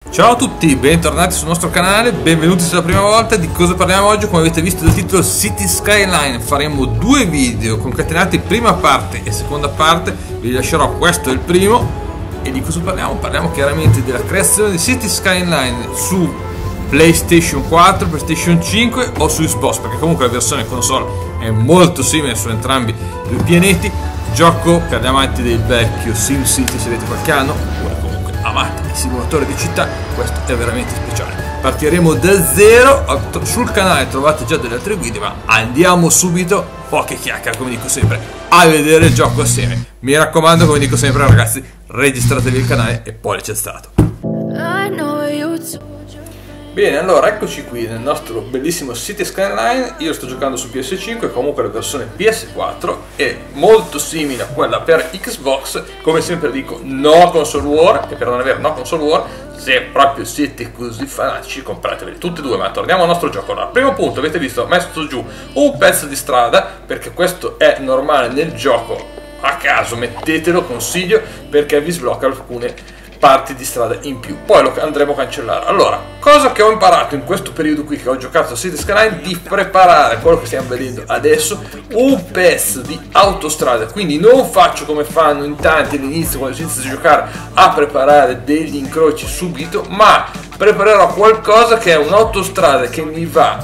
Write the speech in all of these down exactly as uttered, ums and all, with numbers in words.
Ciao a tutti, bentornati sul nostro canale, benvenuti se è la prima volta. Di cosa parliamo oggi? Come avete visto dal titolo City Skyline, faremo due video concatenati, prima parte e seconda parte. Vi lascerò, questo è il primo. E di cosa parliamo? Parliamo chiaramente della creazione di City Skyline su PlayStation quattro, PlayStation cinque o su Xbox, perché comunque la versione console è molto simile su entrambi i due pianeti. Gioco per gli amanti del vecchio SimCity, se avete qualche anno, oppure comunque amati di simulatori di città, questo è veramente speciale. Partiremo da zero, sul canale trovate già delle altre guide, ma andiamo subito, poche chiacchiere come dico sempre, a vedere il gioco assieme. Mi raccomando, come dico sempre ragazzi, registratevi il canale e poi c'è stato. Bene, allora eccoci qui nel nostro bellissimo City Skyline. Io sto giocando su P S cinque, comunque la versione P S quattro è molto simile a quella per Xbox. Come sempre dico, no console war, e per non avere no console war, se proprio siete così fanatici comprateveli tutte e due. Ma torniamo al nostro gioco. Allora, primo punto, avete visto, ho messo giù un pezzo di strada, perché questo è normale nel gioco, a caso mettetelo, consiglio, perché vi sblocca alcune parti di strada in più, poi lo andremo a cancellare. Allora, cosa che ho imparato in questo periodo qui che ho giocato a City Skyline, di preparare quello che stiamo vedendo adesso, un pezzo di autostrada. Quindi non faccio come fanno in tanti all'inizio, quando si inizia a giocare, a preparare degli incroci subito, ma preparerò qualcosa che è un'autostrada che mi va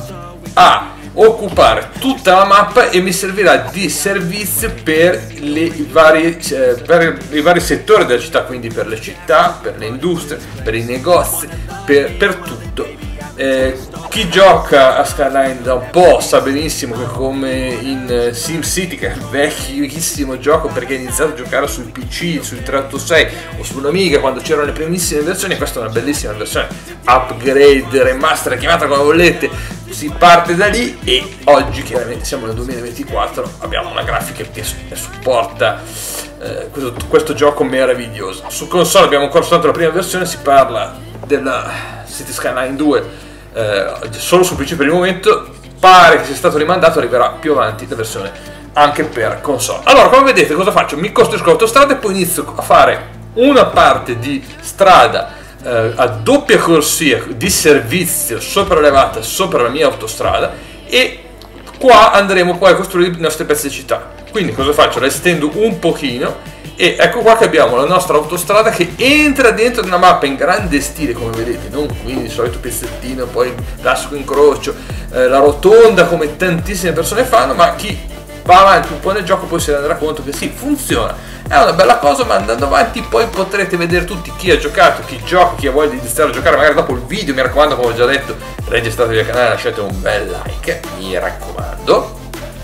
a occupare tutta la mappa e mi servirà di servizio per, le varie, eh, per i vari settori della città, quindi per le città, per le industrie, per i negozi, per, per tutto. Eh, chi gioca a Skyline da un po' sa benissimo che, come in SimCity, che è un vecchissimo gioco perché è iniziato a giocare sul P C, sul trecentoottantasei o sull'Amiga quando c'erano le primissime versioni, questa è una bellissima versione upgrade, remaster, chiamata come volete, si parte da lì. E oggi chiaramente siamo nel duemilaventiquattro, abbiamo una grafica che supporta eh, questo, questo gioco meraviglioso. Su console abbiamo ancora soltanto la prima versione, si parla della City Skyline due eh, solo su P C per il momento, pare che sia stato rimandato, arriverà più avanti la versione anche per console. Allora, come vedete, cosa faccio? Mi costruisco l'autostrada e poi inizio a fare una parte di strada eh, a doppia corsia di servizio sopraelevata sopra la mia autostrada, e qua andremo poi a costruire i nostri pezzi di città. Quindi cosa faccio? La estendo un pochino e ecco qua che abbiamo la nostra autostrada che entra dentro una mappa in grande stile, come vedete, non quindi il solito pezzettino, poi il classico incrocio, eh, la rotonda come tantissime persone fanno, ma chi va avanti un po' nel gioco poi si renderà conto che sì, funziona, è una bella cosa. Ma andando avanti poi potrete vedere tutti, chi ha giocato, chi gioca, chi ha voglia di iniziare a giocare magari dopo il video. Mi raccomando, come ho già detto, registratevi al canale, lasciate un bel like, mi raccomando.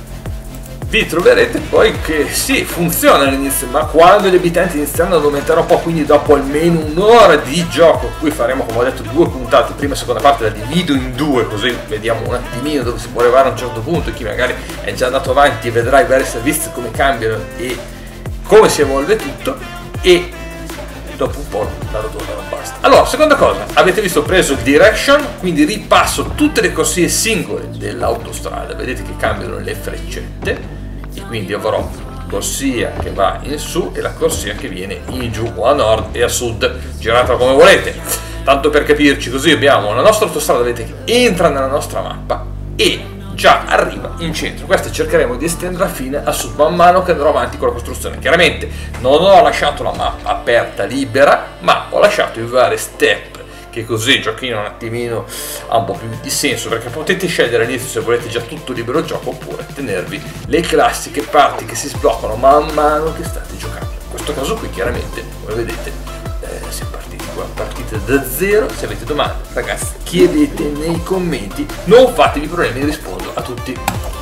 Vi troverete poi che sì, funziona all'inizio, ma quando gli abitanti iniziano ad aumentare un po', quindi dopo almeno un'ora di gioco, qui faremo, come ho detto, due puntate, prima e seconda parte, la divido in due, così vediamo un attimino dove si può arrivare a un certo punto, e chi magari è già andato avanti e vedrà i vari servizi come cambiano e come si evolve tutto, e dopo un po' la rotonda non basta. Allora, seconda cosa, avete visto, ho preso il direction, quindi ripasso tutte le corsie singole dell'autostrada, vedete che cambiano le freccette, e quindi avrò corsia che va in su e la corsia che viene in giù, o a nord e a sud, giratela come volete. Tanto per capirci, così abbiamo la nostra autostrada, vedete, che entra nella nostra mappa e già arriva in centro. Questa cercheremo di estenderla fino a sud man mano che andrò avanti con la costruzione. Chiaramente non ho lasciato la mappa aperta, libera, ma ho lasciato i vari step, che così il giochino un attimino ha un po' più di senso, perché potete scegliere all'inizio se volete già tutto libero gioco, oppure tenervi le classiche parti che si sbloccano man mano che state giocando. In questo caso qui chiaramente, come vedete, eh, siamo partiti qua, partite da zero. Se avete domande, ragazzi, chiedete nei commenti, non fatevi problemi, rispondo a tutti.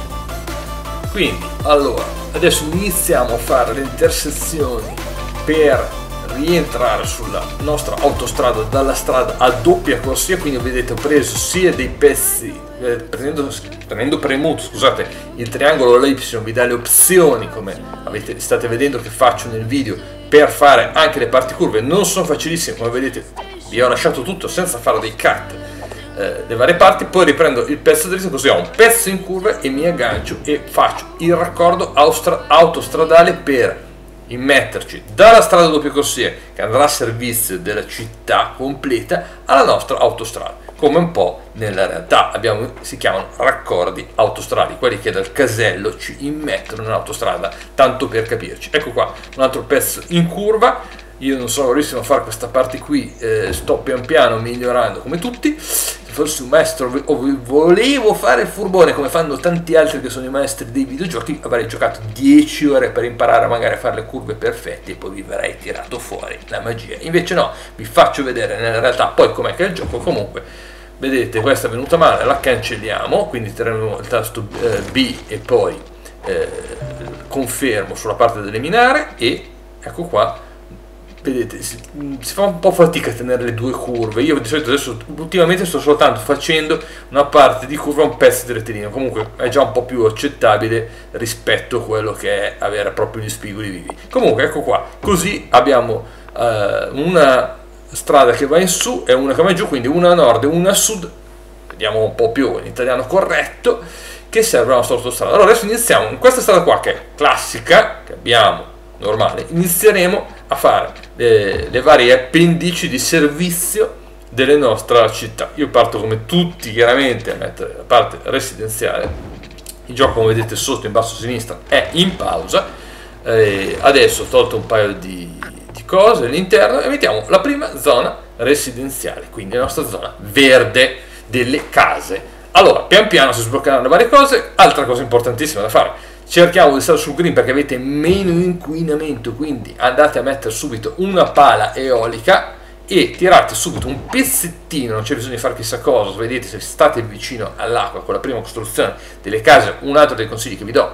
Quindi, allora, adesso iniziamo a fare le intersezioni per rientrare sulla nostra autostrada dalla strada a doppia corsia. Quindi vedete, ho preso sia dei pezzi, eh, prendendo, prendendo premuto, scusate, il triangolo o l'Y vi dà le opzioni, come avete, state vedendo che faccio nel video, per fare anche le parti curve. Non sono facilissime, come vedete vi ho lasciato tutto senza fare dei cut, eh, le varie parti. Poi riprendo il pezzo dritto, così ho un pezzo in curva e mi aggancio e faccio il raccordo autostradale per immetterci dalla strada a doppie corsie che andrà a servizio della città completa alla nostra autostrada, come un po' nella realtà abbiamo, si chiamano raccordi autostrali, quelli che dal casello ci immettono nell'autostrada, tanto per capirci. Ecco qua un altro pezzo in curva. Io non sono bravissimo a fare questa parte qui, eh, sto pian piano migliorando come tutti. Se fossi un maestro o volevo fare il furbone come fanno tanti altri che sono i maestri dei videogiochi, avrei giocato dieci ore per imparare magari a fare le curve perfette e poi vi avrei tirato fuori la magia. Invece no, vi faccio vedere nella realtà poi com'è che è il gioco. Comunque vedete, questa è venuta male, la cancelliamo, quindi terremo il tasto eh, B e poi eh, confermo sulla parte dell'eliminare e ecco qua. Vedete, si, si fa un po' fatica a tenere le due curve. Io di solito adesso ultimamente sto soltanto facendo una parte di curva, un pezzo di rettilineo, comunque è già un po' più accettabile rispetto a quello che è avere proprio gli spigoli vivi. Comunque ecco qua, così abbiamo eh, una strada che va in su e una che va in giù, quindi una a nord e una a sud, vediamo un po' più in italiano corretto, che serve alla nostra autostrada. Allora adesso iniziamo in questa strada qua che è classica, che abbiamo normale, inizieremo a fare le, le varie appendici di servizio della nostra città. Io parto come tutti chiaramente a mettere la parte residenziale. Il gioco, come vedete sotto in basso a sinistra, è in pausa. Eh, adesso ho tolto un paio di, di cose all'interno e mettiamo la prima zona residenziale, quindi la nostra zona verde delle case. Allora pian piano si sbloccheranno le varie cose. Altra cosa importantissima da fare: cerchiamo di stare sul green perché avete meno inquinamento, quindi andate a mettere subito una pala eolica e tirate subito un pezzettino, non c'è bisogno di fare chissà cosa. Vedete, se state vicino all'acqua con la prima costruzione delle case, un altro dei consigli che vi do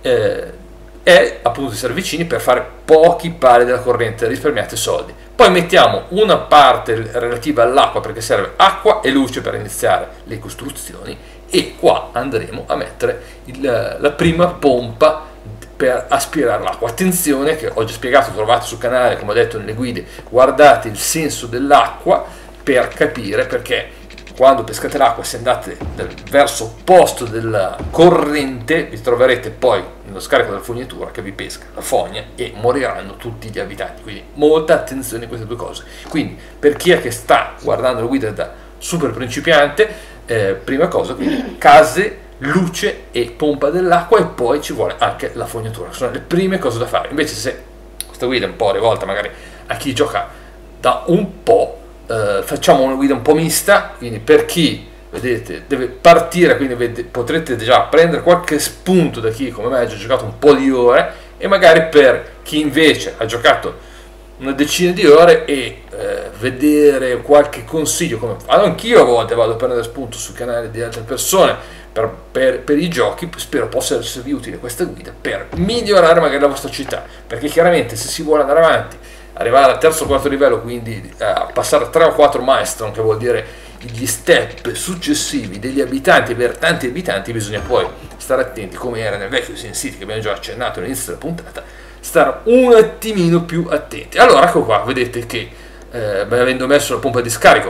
eh, è appunto di stare vicini per fare pochi pali della corrente, risparmiate soldi. Poi mettiamo una parte relativa all'acqua perché serve acqua e luce per iniziare le costruzioni, e qua andremo a mettere il, la prima pompa per aspirare l'acqua. Attenzione, che ho già spiegato, trovate sul canale, come ho detto nelle guide, guardate il senso dell'acqua per capire, perché quando pescate l'acqua, se andate verso opposto della corrente, vi troverete poi nello scarico della fognatura che vi pesca la fogna e moriranno tutti gli abitanti. Quindi molta attenzione a queste due cose. Quindi per chi è che sta guardando la guida da super principiante, eh, prima cosa, quindi case, luce e pompa dell'acqua, e poi ci vuole anche la fognatura. Sono le prime cose da fare. Invece se questa guida è un po' rivolta magari a chi gioca da un po', Uh, facciamo una guida un po' mista, quindi per chi, vedete, deve partire, quindi vedete, potrete già prendere qualche spunto da chi come me ha già giocato un po' di ore, e magari per chi invece ha giocato una decina di ore e uh, vedere qualche consiglio, come vado anch'io a volte, vado a prendere spunto sul canale di altre persone per, per, per i giochi. Spero possa esservi utile questa guida per migliorare magari la vostra città, perché chiaramente se si vuole andare avanti, arrivare al terzo o quarto livello, quindi a uh, passare a tre o quattro milestone, che vuol dire gli step successivi degli abitanti, per tanti abitanti, bisogna poi stare attenti, come era nel vecchio SimCity che abbiamo già accennato all'inizio della puntata, stare un attimino più attenti. Allora ecco qua, vedete che eh, avendo messo la pompa di scarico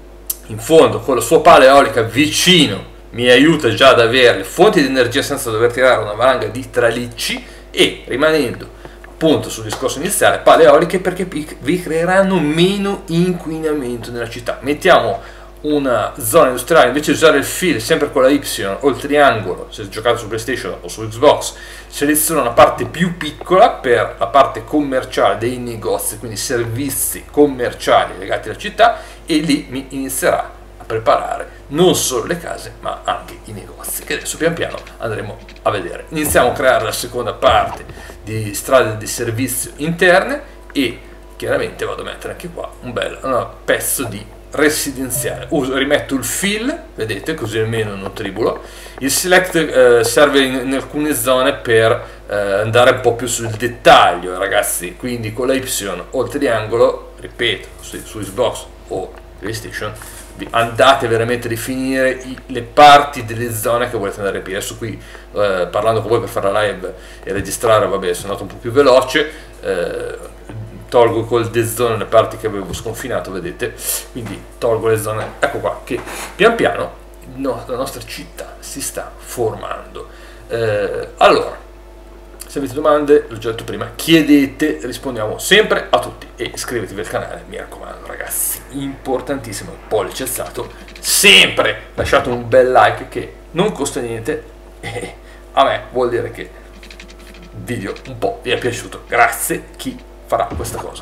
in fondo con la sua pala eolica vicino, mi aiuta già ad avere fonti di energia senza dover tirare una valanga di tralicci, e rimanendo appunto sul discorso iniziale, pale eoliche perché vi creeranno meno inquinamento nella città. Mettiamo una zona industriale, invece di usare il fil sempre con la Y o il triangolo, se giocate su PlayStation o su Xbox, seleziono una parte più piccola per la parte commerciale dei negozi, quindi servizi commerciali legati alla città, e lì mi inizierà a preparare non solo le case ma anche i negozi, che adesso pian piano andremo a vedere. Iniziamo a creare la seconda parte di strade di servizio interne, e chiaramente vado a mettere anche qua un bel un pezzo di residenziale. Uso, rimetto il fill, vedete, così almeno non tribulo. Il select eh, serve in, in alcune zone per eh, andare un po' più sul dettaglio, ragazzi, quindi con la Y o il triangolo, ripeto, su, su Xbox o PlayStation, andate veramente a definire i, le parti delle zone che volete andare a riempire. Adesso qui eh, parlando con voi per fare la live e registrare, vabbè, sono andato un po' più veloce, eh, tolgo col dead zone le parti che avevo sconfinato, vedete, quindi tolgo le zone. Ecco qua che pian piano no, la nostra città si sta formando. Eh, allora Se avete domande, l'ho già detto prima, chiedete, rispondiamo sempre a tutti. E iscrivetevi al canale, mi raccomando ragazzi, importantissimo, pollice alzato, sempre lasciate un bel like che non costa niente e a me vuol dire che il video un po' vi è piaciuto. Grazie chi farà questa cosa.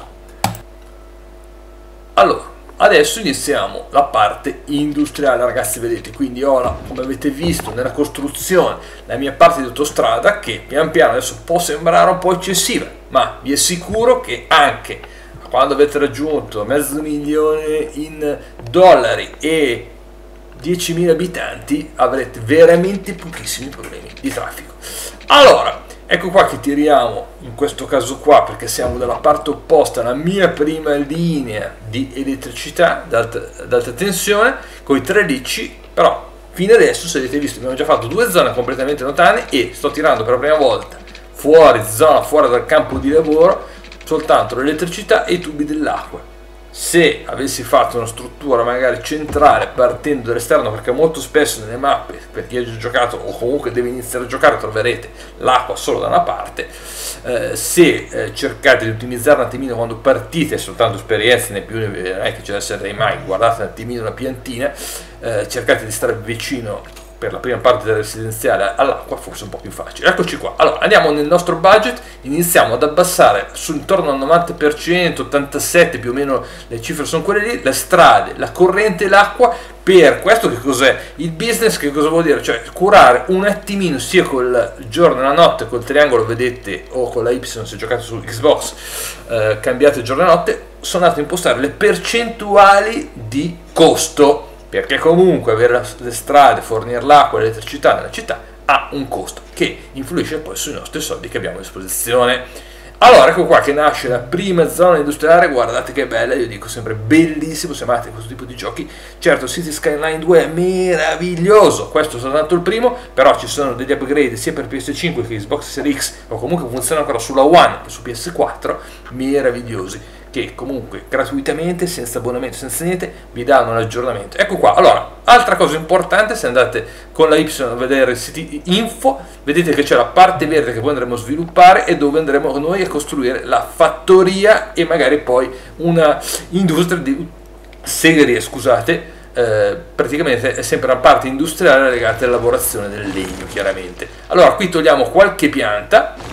Allora, adesso iniziamo la parte industriale ragazzi, vedete, quindi ho la, come avete visto nella costruzione, la mia parte di autostrada che pian piano adesso può sembrare un po' eccessiva, ma vi assicuro che anche quando avete raggiunto mezzo milione in dollari e diecimila abitanti avrete veramente pochissimi problemi di traffico. Allora, ecco qua che tiriamo in questo caso qua, perché siamo dalla parte opposta alla mia prima linea di elettricità ad alta tensione con i tre ricci, però fino adesso, se avete visto, abbiamo già fatto due zone completamente lontane e sto tirando per la prima volta fuori zona, fuori dal campo di lavoro, soltanto l'elettricità e i tubi dell'acqua. Se avessi fatto una struttura magari centrale partendo dall'esterno, perché molto spesso nelle mappe, per chi ha già giocato o comunque deve iniziare a giocare, troverete l'acqua solo da una parte, eh, se eh, cercate di ottimizzare un attimino quando partite, soltanto esperienze, né più né non è che ce ne sarei mai, guardate un attimino una piantina, eh, cercate di stare vicino per la prima parte del residenziale all'acqua, forse un po' più facile. Eccoci qua. Allora, andiamo nel nostro budget, iniziamo ad abbassare su intorno al novanta per cento, ottantasette più o meno, le cifre sono quelle lì, le strade, la corrente e l'acqua. Per questo che cos'è? Il business che cosa vuol dire? Cioè curare un attimino sia col giorno e la notte, col triangolo vedete, o con la Y se giocate su Xbox, eh, cambiate giorno e notte, sono andato a impostare le percentuali di costo, perché comunque avere le strade, fornire l'acqua e l'elettricità nella città ha un costo che influisce poi sui nostri soldi che abbiamo a disposizione. Allora ecco qua che nasce la prima zona industriale, guardate che bella, io dico sempre bellissimo se amate questo tipo di giochi. Certo, City Skyline due è meraviglioso, questo è soltanto il primo, però ci sono degli upgrade sia per P S cinque che Xbox Series X, o comunque funziona ancora sulla One e su P S quattro, meravigliosi, che comunque gratuitamente, senza abbonamento, senza niente, vi danno l'aggiornamento. Ecco qua. Allora, altra cosa importante, se andate con la Y a vedere il sito info, vedete che c'è la parte verde che poi andremo a sviluppare e dove andremo noi a costruire la fattoria e magari poi una industria di serie, scusate, eh, praticamente è sempre una parte industriale legata alla lavorazione del legno, chiaramente. Allora, qui togliamo qualche pianta.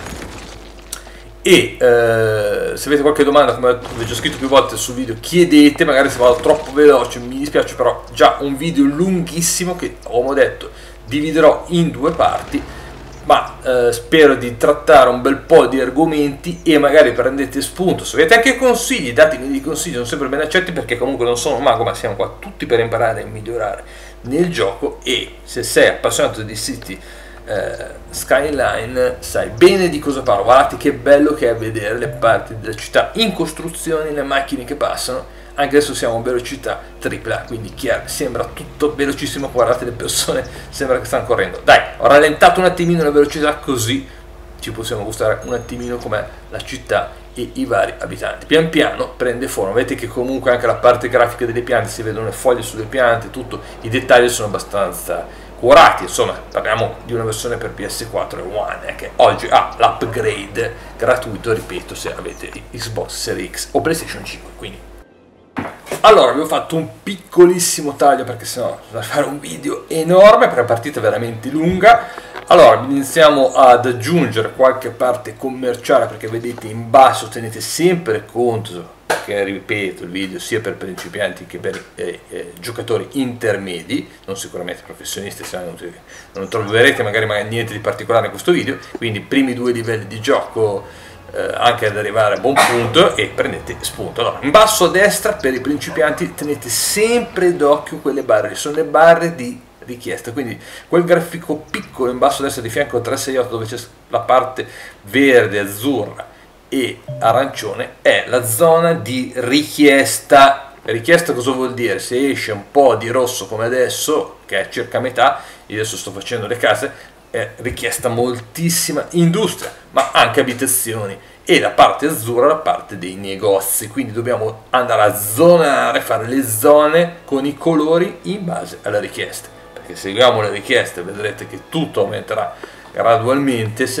E eh, se avete qualche domanda, come vi ho già scritto più volte sul video, chiedete, magari se vado troppo veloce mi dispiace, però già un video lunghissimo che, come ho detto, dividerò in due parti, ma eh, spero di trattare un bel po' di argomenti e magari prendete spunto. Se avete anche consigli, datemi dei consigli, sono sempre ben accetti, perché comunque non sono un mago, ma siamo qua tutti per imparare e migliorare nel gioco. E se sei appassionato di City Uh, Skyline sai bene di cosa parlo. Guardate che bello che è vedere le parti della città in costruzione, le macchine che passano. Anche adesso siamo a velocità tripla, quindi chiaro, sembra tutto velocissimo. Guardate le persone, sembra che stanno correndo. Dai, ho rallentato un attimino la velocità, così ci possiamo gustare un attimino com'è la città e i vari abitanti. Pian piano prende forma, vedete che comunque anche la parte grafica delle piante, si vedono le foglie sulle piante, tutto, i dettagli sono abbastanza curati. Insomma, parliamo di una versione per P S quattro e One eh, che oggi ha l'upgrade gratuito, ripeto, se avete Xbox Series X o PlayStation cinque. Quindi allora vi ho fatto un piccolissimo taglio, perché sennò bisogna fare un video enorme, per la partita veramente lunga. Allora iniziamo ad aggiungere qualche parte commerciale, perché vedete in basso tenete sempre conto che, ripeto, il video sia per principianti che per eh, eh, giocatori intermedi, non sicuramente professionisti, se no non, non troverete magari, magari niente di particolare in questo video. Quindi primi due livelli di gioco, eh, anche ad arrivare a buon punto, e prendete spunto. Allora, in basso a destra per i principianti tenete sempre d'occhio quelle barre, sono le barre di richiesta, quindi quel grafico piccolo in basso a destra di fianco al tre sei otto dove c'è la parte verde, azzurra e arancione è la zona di richiesta. Richiesta cosa vuol dire? Se esce un po' di rosso come adesso, che è circa metà, io adesso sto facendo le case, è richiesta moltissima industria, ma anche abitazioni, e la parte azzurra la parte dei negozi. Quindi dobbiamo andare a zonare, fare le zone con i colori in base alle richieste, perché se seguiamo le richieste vedrete che tutto aumenterà gradualmente, se no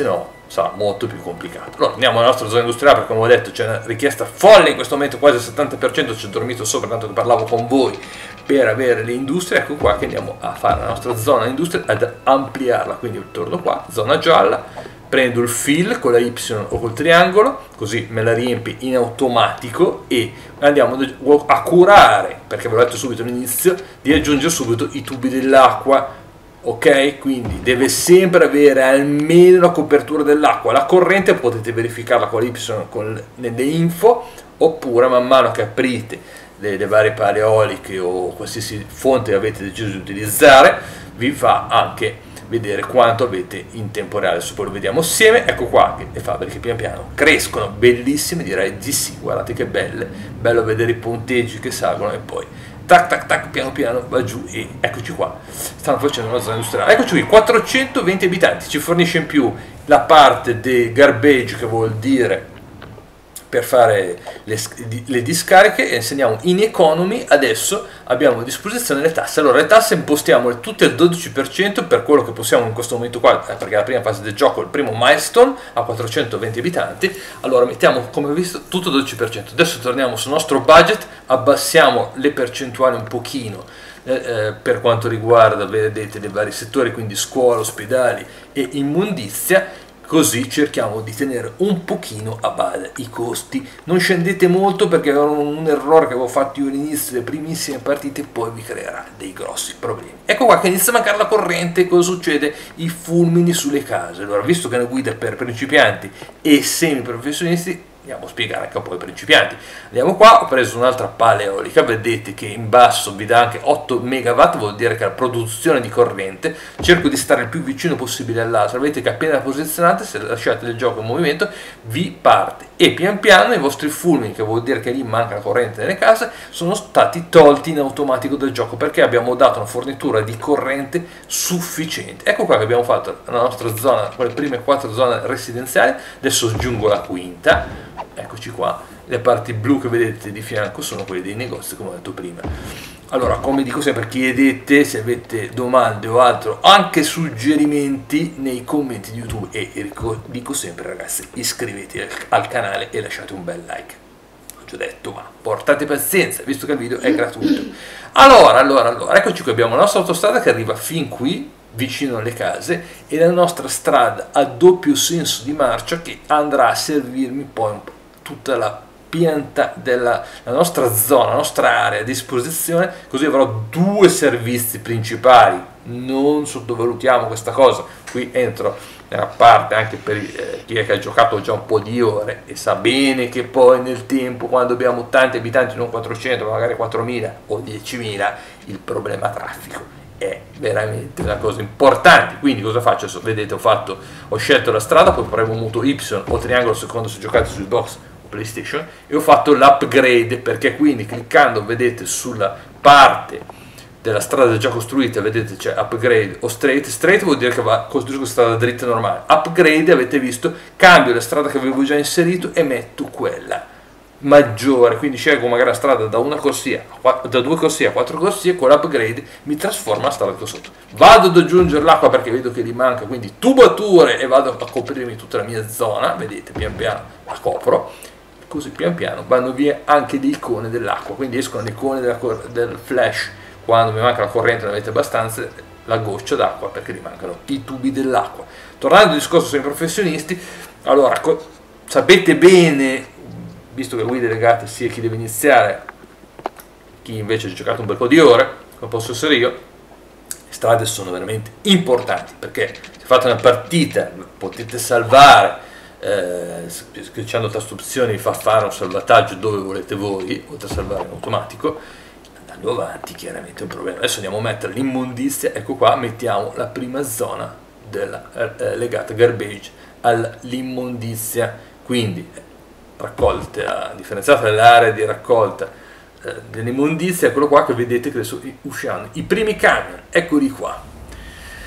sarà molto più complicato. Allora andiamo alla nostra zona industriale, perché come ho detto c'è una richiesta folle in questo momento, quasi il settanta per cento ci è dormito sopra tanto che parlavo con voi per avere le industrie. Ecco qua che andiamo a fare la nostra zona industria, ad ampliarla. Quindi torno qua, zona gialla, prendo il fill con la Y o col triangolo, così me la riempie in automatico e andiamo a curare, perché ve l'ho detto subito all'inizio, di aggiungere subito i tubi dell'acqua. Ok, quindi deve sempre avere almeno la copertura dell'acqua. La corrente potete verificarla con l'Y con, nelle info, oppure man mano che aprite le, le varie pale eoliche o qualsiasi fonte avete deciso di utilizzare, vi fa anche vedere quanto avete in tempo reale. Adesso poi lo vediamo assieme. Ecco qua che le fabbriche pian piano crescono, bellissime, direi di sì, guardate che belle, bello vedere i ponteggi che salgono e poi tac tac tac piano piano va giù, e eccoci qua, stanno facendo una zona industriale. Eccoci qui, quattrocentoventi abitanti, ci fornisce in più la parte del garbage, che vuol dire per fare le, le discariche, e insegniamo in economy. Adesso abbiamo a disposizione le tasse. Allora le tasse impostiamole tutte al dodici per cento per quello che possiamo in questo momento qua, perché la prima fase del gioco, il primo milestone a quattrocentoventi abitanti. Allora mettiamo, come visto, tutto al dodici per cento. Adesso torniamo sul nostro budget, abbassiamo le percentuali un pochino eh, eh, per quanto riguarda, vedete, dei vari settori, quindi scuola, ospedali e immondizia. Così cerchiamo di tenere un pochino a bada i costi. Non scendete molto, perché era un errore che avevo fatto io all'inizio delle primissime partite, poi vi creerà dei grossi problemi. Ecco qua che inizia a mancare la corrente. Cosa succede? I fulmini sulle case. Allora, visto che è una guida per principianti e semi professionisti, andiamo a spiegare anche un po' ai principianti. Andiamo qua, ho preso un'altra pala eolica, vedete che in basso vi dà anche otto megawatt, vuol dire che la produzione di corrente, cerco di stare il più vicino possibile all'altra. Vedete che appena la posizionate, se lasciate il gioco in movimento, vi parte, e pian piano i vostri fulmini, che vuol dire che lì manca la corrente nelle case, sono stati tolti in automatico dal gioco, perché abbiamo dato una fornitura di corrente sufficiente. Ecco qua che abbiamo fatto la nostra zona, con le prime quattro zone residenziali. Adesso aggiungo la quinta. Eccoci qua, le parti blu che vedete di fianco sono quelle dei negozi, come ho detto prima. Allora, come dico sempre, chiedete se avete domande o altro, anche suggerimenti, nei commenti di YouTube, e dico sempre, ragazzi, iscrivetevi al canale e lasciate un bel like. Ho già detto, ma portate pazienza, visto che il video è gratuito. Allora, allora, allora, eccoci qui, abbiamo la nostra autostrada che arriva fin qui, vicino alle case, e la nostra strada a doppio senso di marcia, che andrà a servirmi poi tutta la pianta della la nostra zona, la nostra area a disposizione, così avrò due servizi principali. Non sottovalutiamo questa cosa. Qui entro nella parte anche per eh, chi è che ha giocato già un po' di ore e sa bene che poi nel tempo, quando abbiamo tanti abitanti, non quattrocento ma magari quattromila o diecimila, il problema traffico è veramente una cosa importante. Quindi cosa faccio? Adesso, vedete, ho fatto ho scelto la strada, poi premuto Y o triangolo secondo se giocate su Xbox o PlayStation, e ho fatto l'upgrade, perché quindi cliccando, vedete, sulla parte della strada già costruita, vedete c'è upgrade o straight. Straight vuol dire che va costruito strada dritta normale. Upgrade, avete visto, cambio la strada che avevo già inserito e metto quella maggiore, quindi scelgo magari la strada da una corsia, da due corsie a quattro corsie. Con l'upgrade mi trasforma la strada che ho sotto. Vado ad aggiungere l'acqua perché vedo che gli manca, quindi tubature, e vado a coprirmi tutta la mia zona. Vedete, pian piano la copro, così pian piano vanno via anche le icone dell'acqua, quindi escono le icone della, del flash quando mi manca la corrente, ne avete abbastanza, la goccia d'acqua perché gli mancano i tubi dell'acqua. Tornando al discorso sui professionisti, allora sapete bene, visto che voi delegate sia chi deve iniziare, chi invece ha giocato un bel po' di ore, come posso essere io, le strade sono veramente importanti, perché se fate una partita potete salvare, eh, schiacciando tasto opzioni vi fa fare un salvataggio dove volete voi, oltre a salvare in automatico. Andando avanti chiaramente è un problema. Adesso andiamo a mettere l'immondizia. Ecco qua, mettiamo la prima zona della, eh, legata garbage all'immondizia, quindi raccolta differenziata dall'area di raccolta eh, dell'immondizia. Eccolo qua che vedete che adesso usciranno i primi camion, eccoli qua.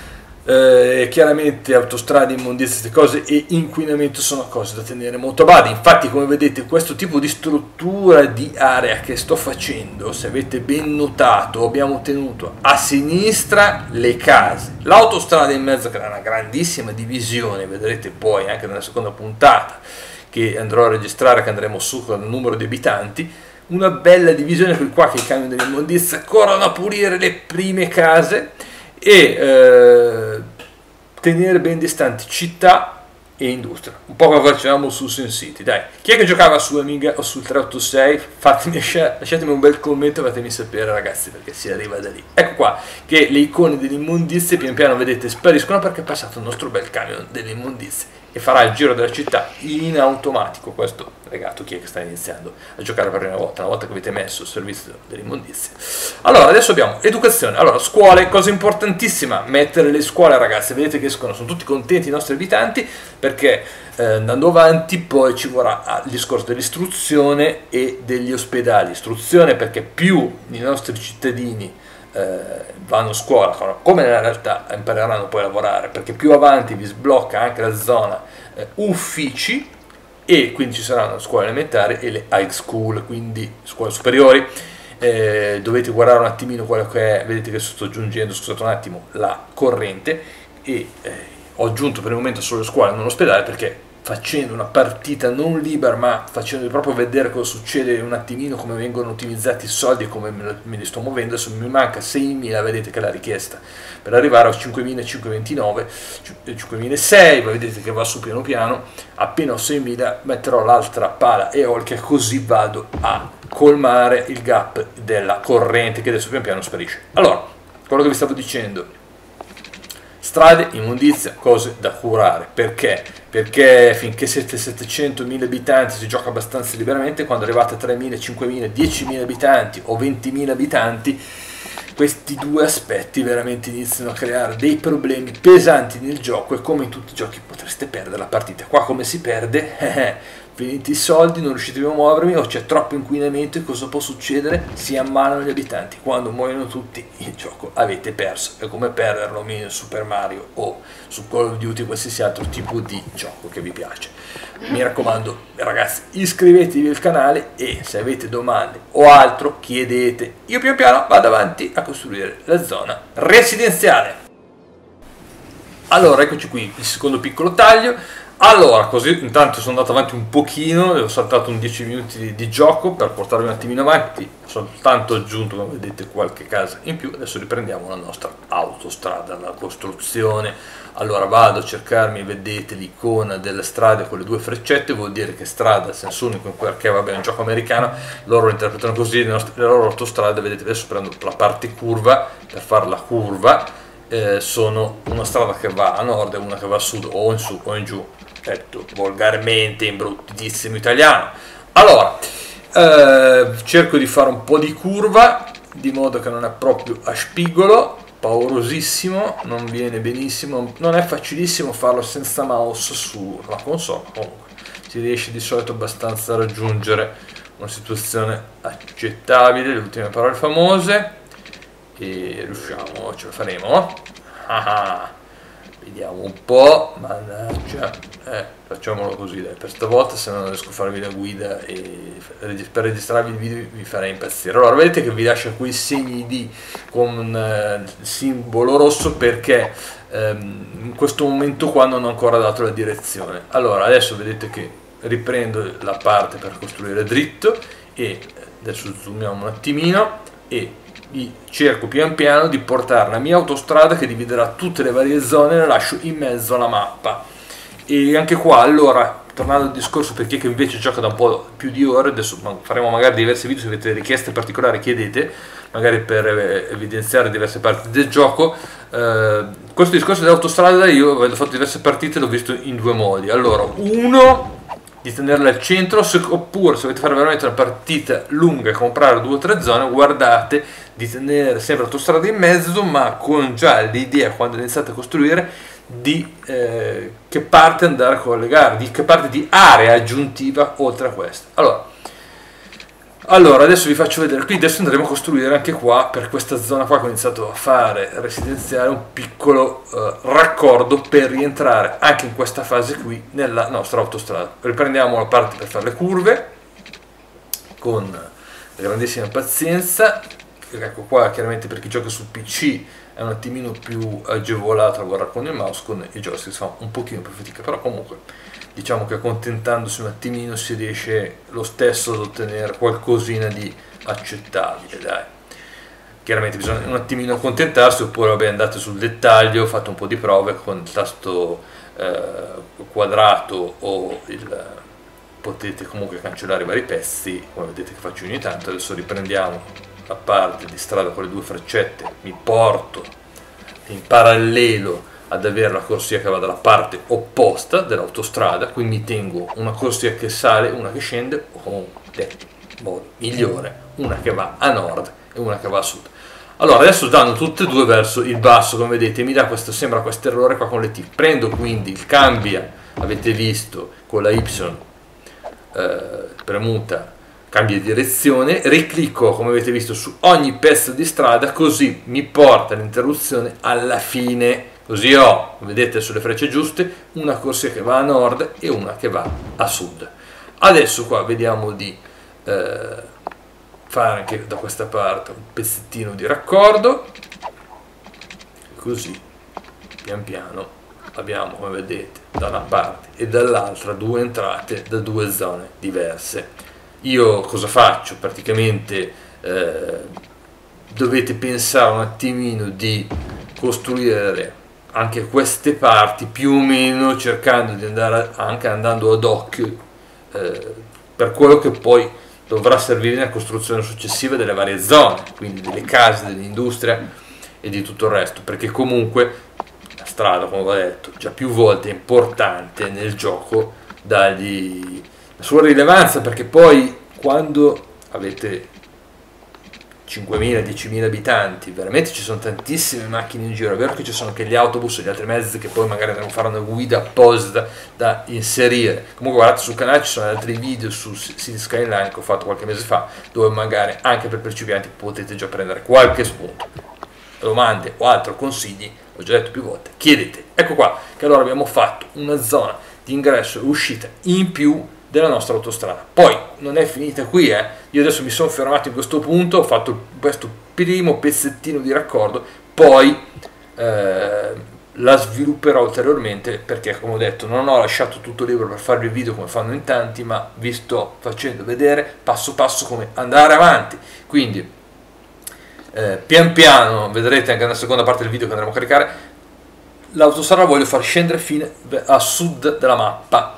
Eh, chiaramente autostrade, immondizie, queste cose e inquinamento sono cose da tenere molto a bada. Infatti, come vedete, questo tipo di struttura di area che sto facendo, se avete ben notato, abbiamo tenuto a sinistra le case, l'autostrada in mezzo, che era una grandissima divisione, vedrete poi anche nella seconda puntata che andrò a registrare, che andremo su con il numero di abitanti, una bella divisione qui qua che i camion dell'immondizia corrono a pulire le prime case e eh, tenere ben distanti città e industria, un po' come facevamo su SimCity. Dai, chi è che giocava su Amiga o sul trecentoottantasei? Fatemi, lasciatemi un bel commento, fatemi sapere ragazzi, perché si arriva da lì. Ecco qua che le icone delle immondizie pian piano, vedete, spariscono perché è passato il nostro bel camion delle immondizie e farà il giro della città in automatico. Questo legato chi è che sta iniziando a giocare per la prima volta, una volta che avete messo il servizio delle immondizie. Allora, adesso abbiamo educazione. Allora, scuole, cosa importantissima, mettere le scuole, ragazzi, vedete che escono, sono tutti contenti i nostri abitanti, perché eh, andando avanti poi ci vorrà il discorso dell'istruzione e degli ospedali. Istruzione perché più i nostri cittadini eh, vanno a scuola, come nella realtà impareranno poi a lavorare, perché più avanti vi sblocca anche la zona eh, uffici, e quindi ci saranno scuole elementari e le high school, quindi scuole superiori. Eh, dovete guardare un attimino quello che è, vedete che sto aggiungendo, scusate un attimo, la corrente, e eh, ho aggiunto per il momento solo le scuole, non l'ospedale, perché facendo una partita non libera, ma facendo proprio vedere cosa succede un attimino, come vengono ottimizzati i soldi e come me li sto muovendo. Adesso mi manca seimila, vedete che è la richiesta per arrivare a cinquemilacinquecentoventinove, cinquemilasei, vedete che va su piano piano. Appena ho seimila metterò l'altra pala eolica, così vado a colmare il gap della corrente che adesso pian piano sparisce. Allora, quello che vi stavo dicendo: strade, immondizia, cose da curare. Perché? Perché finché siete settecentomila abitanti si gioca abbastanza liberamente, quando arrivate a tremila, cinquemila, diecimila abitanti o ventimila abitanti, questi due aspetti veramente iniziano a creare dei problemi pesanti nel gioco, e come in tutti i giochi potreste perdere la partita. Qua come si perde? Finiti i soldi, non riuscite più a muovermi, o c'è troppo inquinamento, e cosa può succedere? Si ammalano gli abitanti. Quando muoiono tutti, il gioco avete perso. È come perderlo in Super Mario o su Call of Duty, qualsiasi altro tipo di gioco che vi piace. Mi raccomando ragazzi, iscrivetevi al canale, e se avete domande o altro chiedete. Io pian piano vado avanti a costruire la zona residenziale. Allora, eccoci qui, il secondo piccolo taglio. Allora, così intanto sono andato avanti un pochino, ho saltato un dieci minuti di, di gioco per portarvi un attimino avanti, ho soltanto aggiunto, come vedete, qualche casa in più. Adesso riprendiamo la nostra autostrada, la costruzione. Allora vado a cercarmi, vedete l'icona delle strade con le due freccette, vuol dire che strada, senso unico, perché vabbè è un gioco americano, loro lo interpretano così. Le, nostre, le loro autostrade, vedete, adesso prendo la parte curva per fare la curva, eh, sono una strada che va a nord e una che va a sud, o in su o in giù, detto volgarmente in bruttissimo italiano. Allora eh, cerco di fare un po' di curva, di modo che non è proprio a spigolo, paurosissimo, non viene benissimo, non è facilissimo farlo senza mouse sulla console. Comunque si riesce di solito abbastanza a raggiungere una situazione accettabile, le ultime parole famose, e riusciamo, ce la faremo. Ah ah. Vediamo un po', mannaggia, eh, facciamolo così dai, per stavolta, se no non riesco a farvi la guida, e per registrarvi il video vi farei impazzire. Allora vedete che vi lascio qui i segni di con eh, il simbolo rosso, perché ehm, in questo momento qua non ho ancora dato la direzione. Allora adesso vedete che riprendo la parte per costruire dritto, e adesso zoomiamo un attimino e cerco pian piano di portare la mia autostrada, che dividerà tutte le varie zone, e la lascio in mezzo alla mappa. E anche qua, allora, tornando al discorso per chi che invece gioca da un po' più di ore, adesso faremo magari diversi video, se avete richieste particolari chiedete, magari per evidenziare diverse parti del gioco. Eh, questo discorso dell'autostrada io ho fatto diverse partite, l'ho visto in due modi. Allora, uno, di tenerla al centro, se, oppure se volete fare veramente una partita lunga e comprare due o tre zone, guardate di tenere sempre l'autostrada in mezzo, ma con già l'idea, quando iniziate a costruire, di eh, che parte andare a collegare, di che parte di area aggiuntiva oltre a questa. Allora Allora, adesso vi faccio vedere, qui adesso andremo a costruire anche qua, per questa zona qua che ho iniziato a fare residenziale, un piccolo eh, raccordo per rientrare anche in questa fase qui nella nostra autostrada. Riprendiamo la parte per fare le curve, con grandissima pazienza. Ecco qua, chiaramente per chi gioca sul P C è un attimino più agevolato a guardare con il mouse, con il joystick si fa un pochino più fatica, però comunque diciamo che accontentandosi un attimino si riesce lo stesso ad ottenere qualcosina di accettabile, dai. Chiaramente bisogna un attimino accontentarsi, oppure vabbè, andate sul dettaglio, fate un po' di prove con il tasto eh, quadrato o il, potete comunque cancellare i vari pezzi, come vedete che faccio ogni tanto. Adesso riprendiamo la parte di strada con le due freccette, mi porto in parallelo ad avere la corsia che va dalla parte opposta dell'autostrada, quindi tengo una corsia che sale, una che scende, o comunque modo migliore, una che va a nord e una che va a sud. Allora adesso danno tutte e due verso il basso, come vedete mi dà questo, sembra questo errore qua con le T. Prendo quindi il cambia, avete visto con la Y eh, premuta, cambia direzione, riclicco come avete visto su ogni pezzo di strada, così mi porta l'interruzione alla fine. Così ho, vedete sulle frecce giuste, una corsia che va a nord e una che va a sud. Adesso qua vediamo di eh, fare anche da questa parte un pezzettino di raccordo. Così, pian piano, abbiamo, come vedete, da una parte e dall'altra due entrate da due zone diverse. Io cosa faccio? Praticamente eh, dovete pensare un attimino di costruire anche queste parti più o meno cercando di andare anche andando ad occhio eh, per quello che poi dovrà servire nella costruzione successiva delle varie zone, quindi delle case, dell'industria e di tutto il resto, perché comunque la strada, come ho detto già più volte, è importante nel gioco, dargli la sua rilevanza, perché poi quando avete cinquemila diecimila abitanti, veramente ci sono tantissime macchine in giro. È vero che ci sono anche gli autobus e gli altri mezzi che poi magari andremo a fare una guida apposita da inserire. Comunque guardate sul canale, ci sono altri video su City Skyline che ho fatto qualche mese fa, dove magari anche per principianti potete già prendere qualche spunto. Domande o altro consigli, ho già detto più volte, chiedete. Ecco qua che allora abbiamo fatto una zona di ingresso e uscita in più della nostra autostrada. Poi non è finita qui, eh. Io adesso mi sono fermato in questo punto, ho fatto questo primo pezzettino di raccordo, poi eh, la svilupperò ulteriormente, perché come ho detto non ho lasciato tutto libero per farvi il video come fanno in tanti, ma vi sto facendo vedere passo passo come andare avanti. Quindi eh, pian piano vedrete anche nella seconda parte del video che andremo a caricare, l'autostrada la voglio far scendere fino a sud della mappa,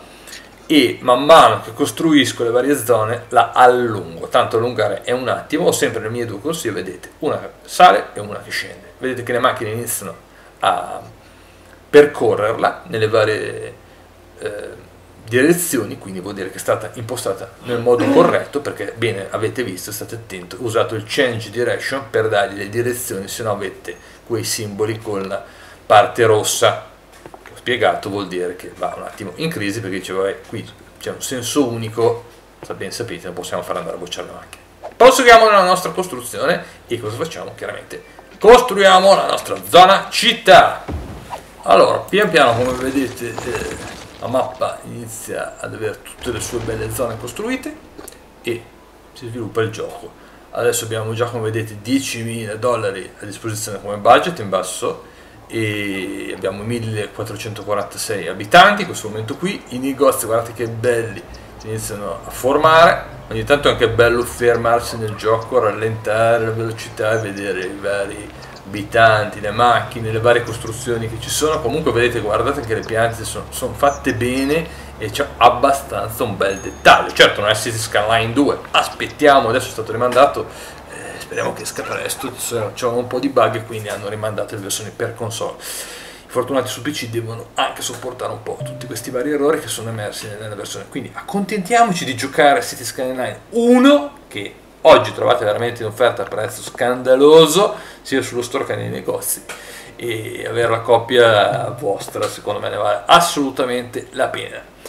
e man mano che costruisco le varie zone la allungo, tanto allungare è un attimo. Ho sempre le mie due corsie, vedete, una che sale e una che scende. Vedete che le macchine iniziano a percorrerla nelle varie eh, direzioni, quindi vuol dire che è stata impostata nel modo corretto, perché bene avete visto, state attenti, ho usato il change direction per dargli le direzioni, se no avete quei simboli con la parte rossa. Spiegato, vuol dire che va un attimo in crisi, perché diceva eh, qui c'è un senso unico, ben sapete, non possiamo far andare a bocciare le macchine. Proseguiamo nella nostra costruzione e cosa facciamo? Chiaramente costruiamo la nostra zona città. Allora pian piano, come vedete, eh, la mappa inizia ad avere tutte le sue belle zone costruite e si sviluppa il gioco. Adesso abbiamo già, come vedete, diecimila dollari a disposizione come budget in basso, e abbiamo millequattrocentoquarantasei abitanti in questo momento qui. I negozi, guardate che belli, si iniziano a formare. Ogni tanto è anche bello fermarsi nel gioco, rallentare la velocità e vedere i vari abitanti, le macchine, le varie costruzioni che ci sono. Comunque vedete, guardate che le piante sono, sono fatte bene e c'è abbastanza un bel dettaglio. Certo non è City Skyline due, aspettiamo, adesso è stato rimandato, speriamo che esca presto. C'è un po' di bug e quindi hanno rimandato le versioni per console. I fortunati su P C devono anche sopportare un po' tutti questi vari errori che sono emersi nella versione, quindi accontentiamoci di giocare a City Skyline uno, che oggi trovate veramente in offerta a prezzo scandaloso sia sullo store che nei negozi, e avere la copia vostra secondo me ne vale assolutamente la pena.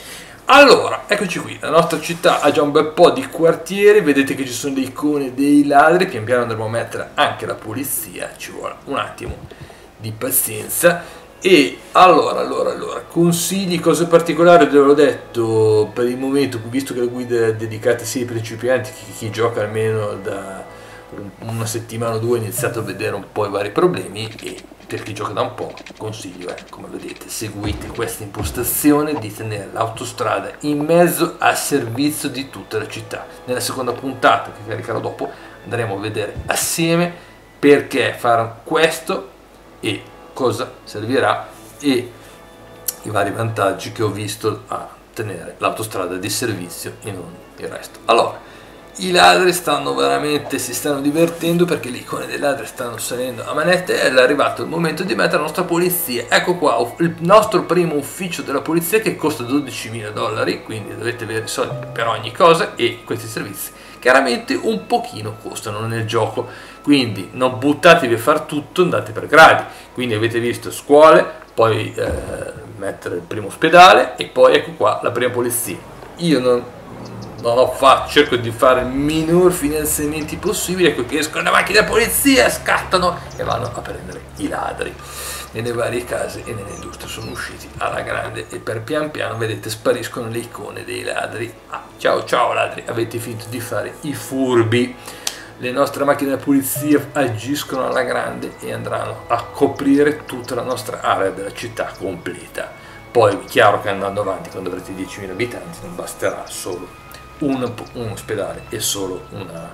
Allora, eccoci qui, la nostra città ha già un bel po' di quartieri, vedete che ci sono le icone dei ladri, pian piano andremo a mettere anche la polizia, ci vuole un attimo di pazienza. E allora, allora, allora, consigli, cose particolari, ve l'ho detto per il momento, visto che la guida è dedicata sia ai principianti che chi gioca almeno da una settimana o due ha iniziato a vedere un po' i vari problemi, e per chi gioca da un po' consiglio è, come vedete, seguite questa impostazione di tenere l'autostrada in mezzo al servizio di tutta la città. Nella seconda puntata, che caricherò dopo, andremo a vedere assieme perché fare questo e cosa servirà e i vari vantaggi che ho visto a tenere l'autostrada di servizio e non il resto. Allora, i ladri stanno veramente, si stanno divertendo perché le icone dei ladri stanno salendo a manette ed è arrivato il momento di mettere la nostra polizia. Ecco qua il nostro primo ufficio della polizia che costa dodicimila dollari, quindi dovete avere soldi per ogni cosa, e questi servizi chiaramente un pochino costano nel gioco, quindi non buttatevi a far tutto, andate per gradi. Quindi avete visto scuole, poi eh, mettere il primo ospedale e poi ecco qua la prima polizia. Io non non ho fatto, cerco di fare il minor finanziamenti possibile, ecco che escono le macchine da polizia, scattano e vanno a prendere i ladri. Nelle varie case e nelle industrie sono usciti alla grande e per pian piano, vedete, spariscono le icone dei ladri. Ah, ciao ciao ladri, avete finito di fare i furbi. Le nostre macchine da polizia agiscono alla grande e andranno a coprire tutta la nostra area della città completa. Poi chiaro che andando avanti, quando avrete diecimila abitanti, non basterà solo Un, un ospedale e solo una,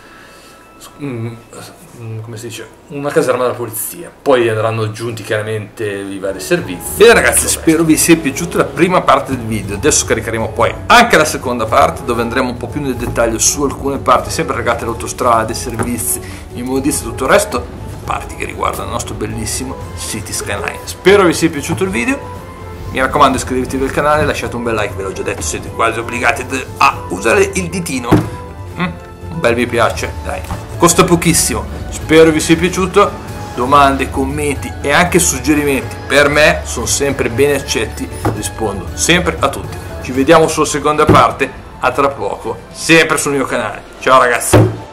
um, come si dice, una caserma della polizia. Poi andranno aggiunti chiaramente i vari servizi. Bene ragazzi, spero vi sia piaciuta la prima parte del video. Adesso caricheremo poi anche la seconda parte, dove andremo un po' più nel dettaglio su alcune parti sempre legate alle autostrade, servizi, immondizia e tutto il resto, parti che riguardano il nostro bellissimo City Skyline. Spero vi sia piaciuto il video. Mi raccomando, iscrivetevi al canale, lasciate un bel like, ve l'ho già detto, siete quasi obbligati a usare il ditino. Mm, un bel mi piace, dai, costa pochissimo. Spero vi sia piaciuto. Domande, commenti e anche suggerimenti per me sono sempre ben accetti, rispondo sempre a tutti. Ci vediamo sulla seconda parte, a tra poco, sempre sul mio canale. Ciao ragazzi!